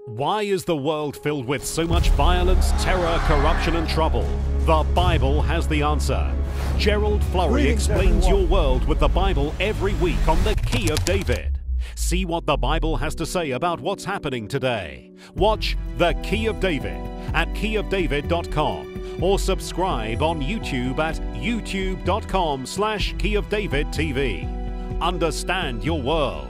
Why is the world filled with so much violence, terror, corruption and trouble? The Bible has the answer. Gerald Flurry explains your world with the Bible every week on The Key of David. See what the Bible has to say about what's happening today. Watch The Key of David at keyofdavid.com or subscribe on YouTube at youtube.com/keyofdavidtv. Understand your world.